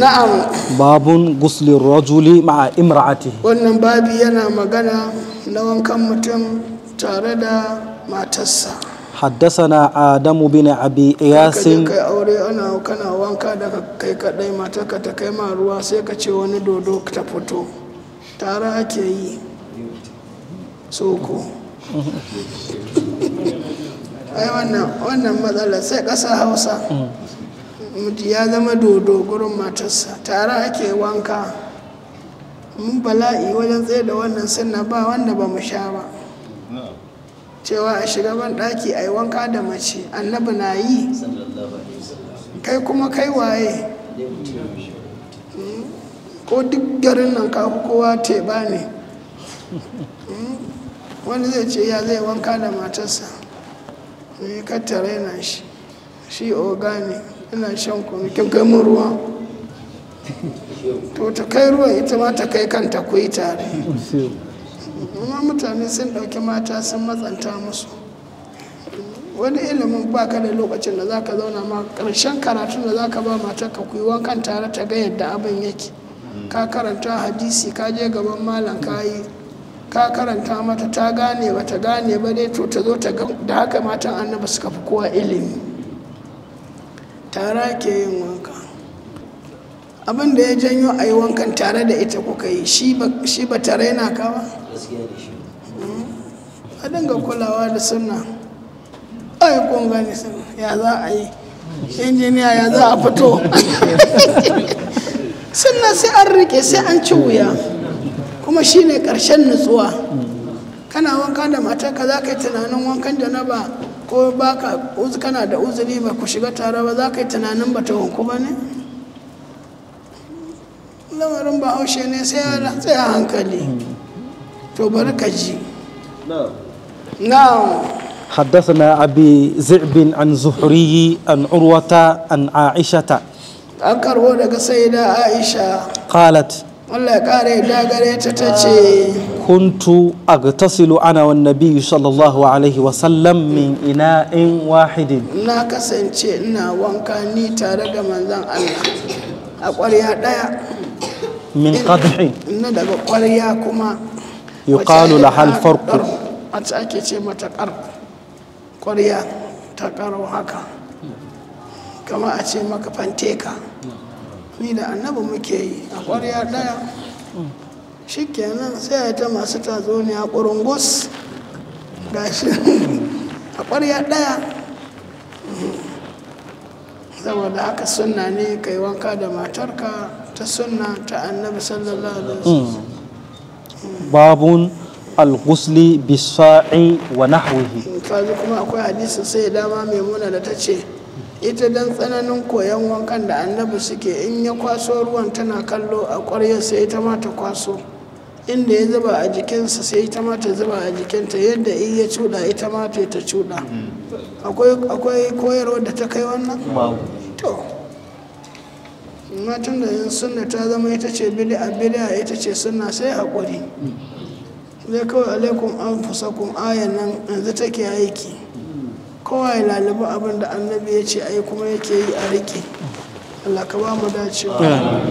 na'am babun gusli rajuli ma'a imra'atihi. wannan babi yana magana na wankan mutum tare da matarsa. حدثنا آدم بن أبي إياس kai aure ana kana wanka da kai kadai matarka ta kai ma ruwa sai ka ce wani dodo ta fito tare ake yi soko ai wannan matsala sai ƙasa Hausa mutu ya zama dodo gurin matarsa tare ake wanka. mun bala'i wajen tsaye da wannan sunna ba wanda ba mu sha ba cewa a shiga ban ɗaki a yi wanka da mace annabi na yi kai kuma kai waye ko duk garin nan kafu kowa teɓa ne wani zai ce ya zai wanka da matarsa ne kattare na shi oga ne ina shan kwamitin kai mun ruwa to ta kai ruwa ita ma ta kai kanta ku yi tare. amma mutane sun ɗauki mata sun matsanta musu wani ilimin ba ka da lokacin da za ka zauna ma ƙarshen karatun da za ka ba matarka ku yi wankan tare ta ga yadda abin yake ka karanta hadisi ka je gaban malam ka yi ka karanta mata ta gane ba ta gane ba dai to ta zo ta ga da haka matan annabi suka fi kowa ilimi tare ke yin wanka. abin da ya janyo a yi wankan tare da ita kuka yi shi ba ta raina ka ba a dinga kulawa da sunna. ai kun gani sunna ya za a yi injiniya ya za a fito sunna sai an rike sai an ci wuya kuma shine karshen nutsuwa. kana wanka da matarka za ka yi tunanin wankan janaba ko baka kana da uzuri ba ku shiga tare ba za ka yi tunanin ba ta wanku ba ne. lamarin bahaushe ne sai a hankali to bari ka ji. نعم حدثنا أبي ذئب عن زهري عن عروة عن عائشة أنكر ودك سيدة عائشة قالت والله قاري داغري تتشي كنت أغتسل أنا والنبي صلى الله عليه وسلم من إناء واحد na kasance ina wanka ni tare da manzon Allah a ƙwarya ɗaya من قدح ina daga ƙwarya kuma يقال لها الفرق wacce ake ce mata ƙwarya ta ƙaro haka kama a ce maka fanteka ni da annabi muke yi a ƙwarya ɗaya shi kenan sai ta masu tatsuniya ƙurungus gashi a ƙwarya ɗaya saboda haka sunna ne kai wanka da matarka ta sunna ta annabi sallallahu alaihi wasallam. باب الغسل بالصاع ونحوه. kaji kuma akwai hadisi sai dama maimuna da ta ce ita dan tsananin koyon wankan da annabi suke in ya kwaso ruwan tana kallo a ƙwaryar sai ita ma ta kwaso inda ya zuba a jikinsa sai ita ma ta zuba a jikinta yadda in ya cuɗa ita ma ta cuɗa. akwai koyarwa da ta kai wannan to matan da yin sunna ta zama ita ce bid'a ita ce sunna sai haƙuri zai kawai alaikum an fusakun ayan nan yanzu take aiki kowa ya lalibu abin da annabi ya ce ai kuma yake yi a riƙe. Allah ka ba mu dacewa.